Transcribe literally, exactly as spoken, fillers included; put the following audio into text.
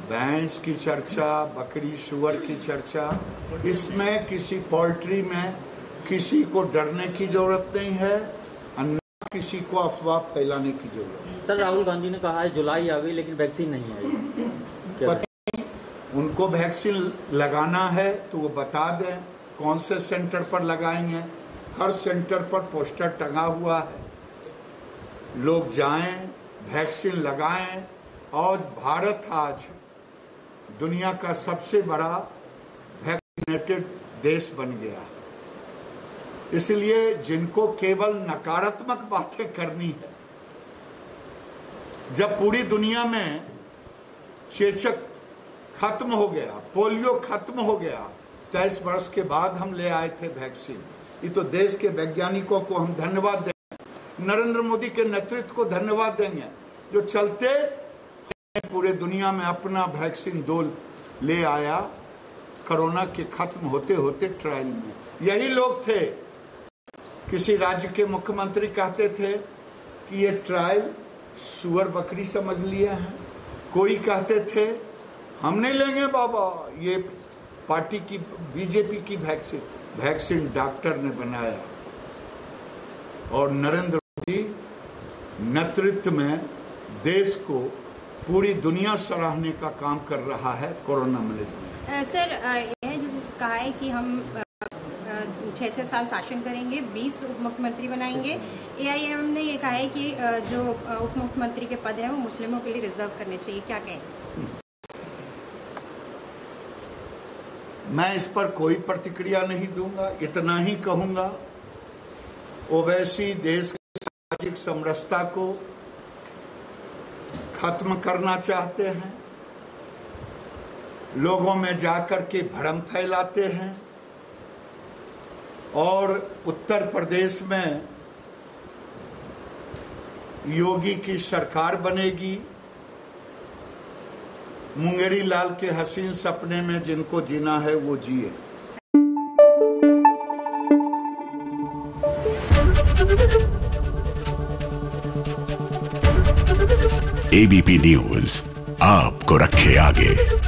भैंस की चर्चा, बकरी सुअर की चर्चा, इसमें किसी पोल्ट्री में किसी को डरने की जरूरत नहीं है, न किसी को अफवाह फैलाने की जरूरत है। सर, राहुल गांधी ने कहा है जुलाई आ गई लेकिन वैक्सीन नहीं आई। पता नहीं, उनको वैक्सीन लगाना है तो वो बता दें कौन से सेंटर पर लगाएंगे। हर सेंटर पर पोस्टर टंगा हुआ है, लोग जाएं, वैक्सीन लगाएं। और भारत आज दुनिया का सबसे बड़ा वैक्सीनेटेड देश बन गया है। इसलिए जिनको केवल नकारात्मक बातें करनी है, जब पूरी दुनिया में चेचक खत्म हो गया, पोलियो खत्म हो गया, तेईस वर्ष के बाद हम ले आए थे वैक्सीन। ये तो देश के वैज्ञानिकों को हम धन्यवाद देंगे, नरेंद्र मोदी के नेतृत्व को धन्यवाद देंगे, जो चलते पूरे दुनिया में अपना वैक्सीन दो ले आया कोरोना के खत्म होते होते ट्रायल में। यही लोग थे, किसी राज्य के मुख्यमंत्री कहते थे कि ये ट्रायल सुअर बकरी समझ लिए हैं, कोई कहते थे हम नहीं लेंगे बाबा ये पार्टी की बीजेपी की वैक्सीन। वैक्सीन डॉक्टर ने बनाया और नरेंद्र मोदी नेतृत्व में देश को पूरी दुनिया सराहने का काम कर रहा है कोरोना मैनेजमेंट। सर, यह जैसे कहा है कि हम छः छः साल शासन करेंगे, बीस उप मुख्यमंत्री बनाएंगे। एआईएम ने ये कहा है कि जो उप मुख्यमंत्री के पद हैं वो मुस्लिमों के लिए रिजर्व करने चाहिए, क्या कहें? मैं इस पर कोई प्रतिक्रिया नहीं दूंगा, इतना ही कहूंगा ओवैसी देश की सामाजिक समरसता को खत्म करना चाहते हैं, लोगों में जाकर के भ्रम फैलाते हैं और उत्तर प्रदेश में योगी की सरकार बनेगी। मुंगेरी लाल के हसीन सपने में जिनको जीना है वो जिए। एबीपी न्यूज आपको रखे आगे।